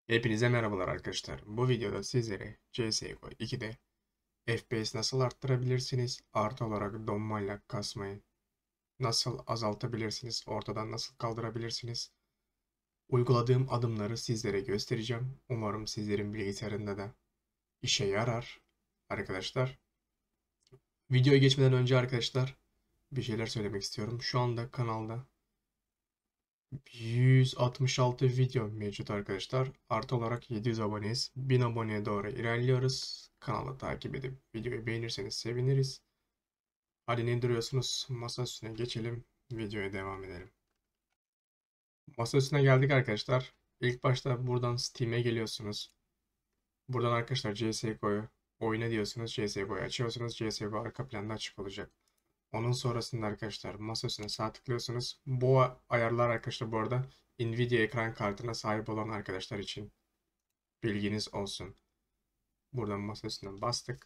Hepinize merhabalar arkadaşlar. Bu videoda sizlere CSGO 2'de FPS nasıl arttırabilirsiniz, artı olarak donmayla kasmayı nasıl azaltabilirsiniz, ortadan nasıl kaldırabilirsiniz, uyguladığım adımları sizlere göstereceğim. Umarım sizlerin bilgisayarında da işe yarar arkadaşlar. Videoya geçmeden önce arkadaşlar bir şeyler söylemek istiyorum. Şu anda kanalda 166 video mevcut arkadaşlar. Artı olarak 700 aboneyiz. 1000 aboneye doğru ilerliyoruz. Kanalı takip edip videoyu beğenirseniz seviniriz. Hadi ne duruyorsunuz? Masa üstüne geçelim. Videoya devam edelim. Masa üstüne geldik arkadaşlar. İlk başta buradan Steam'e geliyorsunuz. Buradan arkadaşlar CSGO'yu oyna diyorsunuz. CSGO'yu açıyorsunuz. CSGO arka planda açık olacak. Onun sonrasında arkadaşlar masa üstüne sağ tıklıyorsunuz. Bu ayarlar arkadaşlar bu arada Nvidia ekran kartına sahip olan arkadaşlar için bilginiz olsun. Buradan masa üstüne bastık.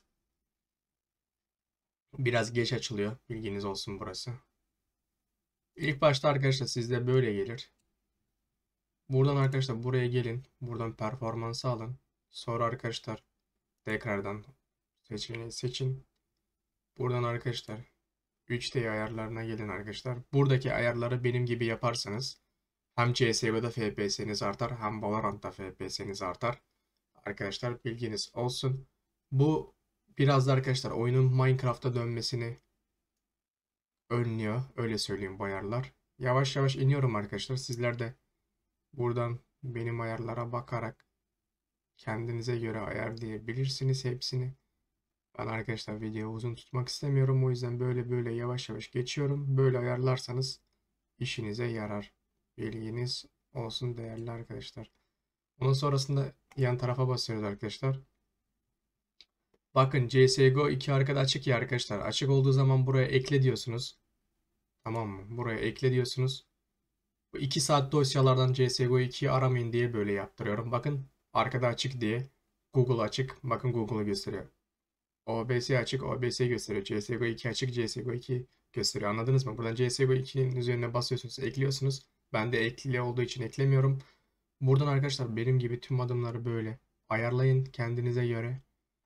Biraz geç açılıyor. Bilginiz olsun burası. İlk başta arkadaşlar sizde böyle gelir. Buradan arkadaşlar buraya gelin. Buradan performansı alın. Sonra arkadaşlar tekrardan seçeneği seçin. Buradan arkadaşlar 3D ayarlarına gelin arkadaşlar. Buradaki ayarları benim gibi yaparsanız hem CSGO'da FPS'niz artar hem Valorant'ta FPS'niz artar. Arkadaşlar bilginiz olsun. Bu biraz da arkadaşlar oyunun Minecraft'a dönmesini önlüyor. Öyle söyleyeyim bu ayarlar. Yavaş yavaş iniyorum arkadaşlar. Sizler de buradan benim ayarlara bakarak kendinize göre ayarlayabilirsiniz hepsini. Ben arkadaşlar videoyu uzun tutmak istemiyorum. O yüzden böyle yavaş yavaş geçiyorum. Böyle ayarlarsanız işinize yarar. Bilginiz olsun değerli arkadaşlar. Ondan sonrasında yan tarafa basıyoruz arkadaşlar. Bakın CSGO 2 arkada açık ya arkadaşlar. Açık olduğu zaman buraya ekle diyorsunuz. Tamam mı? Buraya ekle diyorsunuz. Bu 2 saat dosyalardan CSGO 2'yi aramayın diye böyle yaptırıyorum. Bakın arkada açık diye. Google açık. Bakın Google'ı gösteriyor. OBS açık. OBS gösteriyor. CSGO 2 açık. CSGO 2 gösteriyor. Anladınız mı? Buradan CSGO 2'nin üzerine basıyorsunuz. Ekliyorsunuz. Ben de ekli olduğu için eklemiyorum. Buradan arkadaşlar benim gibi tüm adımları böyle ayarlayın kendinize göre.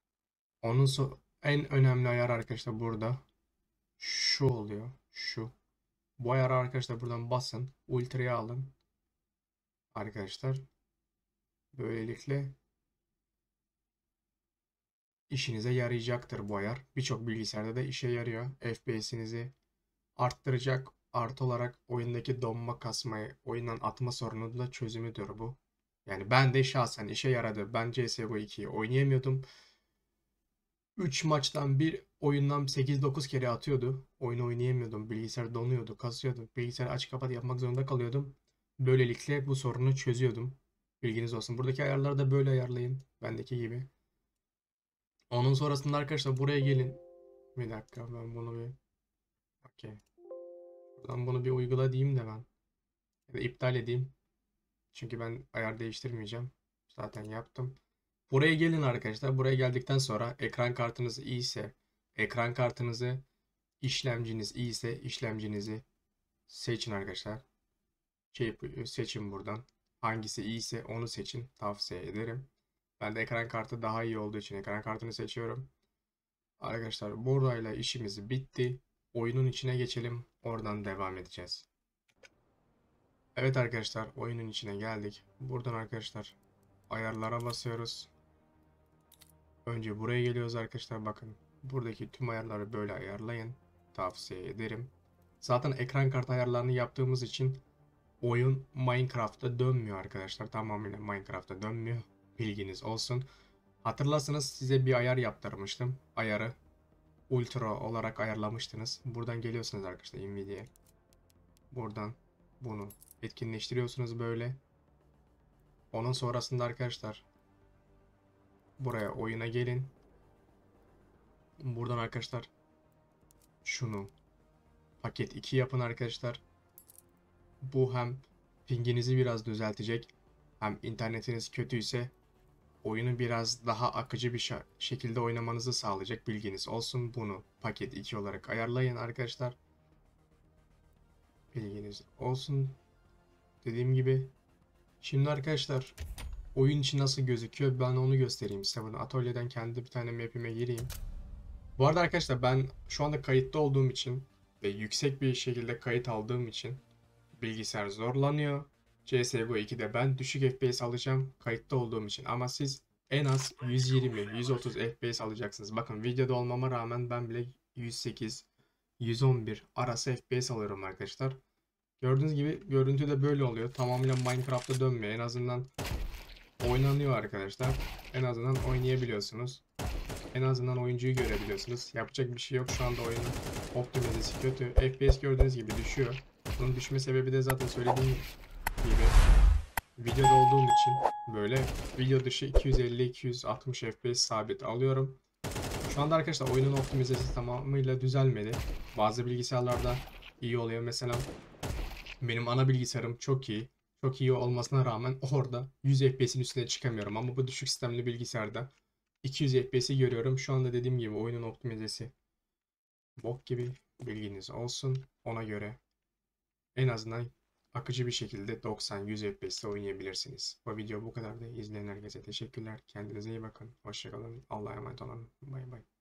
En önemli ayar arkadaşlar burada şu oluyor. Şu. Bu ayarı arkadaşlar buradan basın. Ultra'ya alın. Arkadaşlar. Böylelikle işinize yarayacaktır bu ayar. Birçok bilgisayarda da işe yarıyor. FPS'inizi arttıracak. Artı olarak oyundaki donma kasmayı, oyundan atma sorununun da çözümüdür bu. Yani ben de şahsen işe yaradı. Ben CSGO 2'yi oynayamıyordum. 3 maçtan bir oyundan 8-9 kere atıyordu. Oyunu oynayamıyordum. Bilgisayar donuyordu, kasıyordu. Bilgisayarı aç kapat yapmak zorunda kalıyordum. Böylelikle bu sorunu çözüyordum. Bilginiz olsun. Buradaki ayarları da böyle ayarlayın. Bendeki gibi. Onun sonrasında arkadaşlar buraya gelin. Bir dakika ben bunu bir... Okey. Buradan bunu bir uygula diyeyim de ben. Ya da iptal edeyim. Çünkü ben ayar değiştirmeyeceğim. Zaten yaptım. Buraya gelin arkadaşlar. Buraya geldikten sonra ekran kartınız iyiyse ekran kartınızı, işlemciniz iyiyse işlemcinizi seçin arkadaşlar. Seçin buradan. Hangisi iyiyse onu seçin. Tavsiye ederim. Ben de ekran kartı daha iyi olduğu için ekran kartını seçiyorum. Arkadaşlar burayla işimiz bitti. Oyunun içine geçelim. Oradan devam edeceğiz. Evet arkadaşlar oyunun içine geldik. Buradan arkadaşlar ayarlara basıyoruz. Önce buraya geliyoruz arkadaşlar bakın. Buradaki tüm ayarları böyle ayarlayın. Tavsiye ederim. Zaten ekran kartı ayarlarını yaptığımız için oyun Minecraft'ta dönmüyor arkadaşlar. Tamamıyla Minecraft'ta dönmüyor. Bilginiz olsun. Hatırlarsanız size bir ayar yaptırmıştım. Ayarı Ultra olarak ayarlamıştınız. Buradan geliyorsunuz arkadaşlar Nvidia'ya. Buradan bunu etkinleştiriyorsunuz böyle. Onun sonrasında arkadaşlar buraya oyuna gelin. Buradan arkadaşlar şunu paket 2 yapın arkadaşlar. Bu hem pinginizi biraz düzeltecek hem internetiniz kötüyse oyunu biraz daha akıcı bir şekilde oynamanızı sağlayacak bilginiz olsun. Bunu paket 2 olarak ayarlayın arkadaşlar. Bilginiz olsun. Dediğim gibi şimdi arkadaşlar oyun içi nasıl gözüküyor ben onu göstereyim size. Bunu atölyeden kendi bir tane map'ime gireyim. Bu arada arkadaşlar ben şu anda kayıtta olduğum için ve yüksek bir şekilde kayıt aldığım için bilgisayar zorlanıyor. CSGO 2'de ben düşük FPS alacağım kayıtta olduğum için ama siz en az 120, 130 FPS alacaksınız. Bakın videoda olmama rağmen ben bile 108, 111 arası FPS alıyorum arkadaşlar. Gördüğünüz gibi görüntü de böyle oluyor. Tamamıyla Minecraft'ta dönmüyor. En azından oynanıyor arkadaşlar. En azından oynayabiliyorsunuz. En azından oyuncuyu görebiliyorsunuz. Yapacak bir şey yok. Şu anda oyunun optimizesi kötü. FPS gördüğünüz gibi düşüyor. Bunun düşme sebebi de zaten söylediğim gibi videoda olduğum için böyle video dışı 250-260 FPS sabit alıyorum. Şu anda arkadaşlar oyunun optimizesi tamamıyla düzelmedi. Bazı bilgisayarlarda iyi oluyor. Mesela benim ana bilgisayarım çok iyi. Çok iyi olmasına rağmen orada 100 FPS'in üstüne çıkamıyorum. Ama bu düşük sistemli bilgisayarda 200 FPS'i görüyorum. Şu anda dediğim gibi oyunun optimizesi bok gibi, bilginiz olsun. Ona göre en azından akıcı bir şekilde 90-100 FPS'te oynayabilirsiniz. Bu video bu kadar da izleyen herkese teşekkürler. Kendinize iyi bakın. Hoşça kalın. Allah'a emanet olun. Bay bay.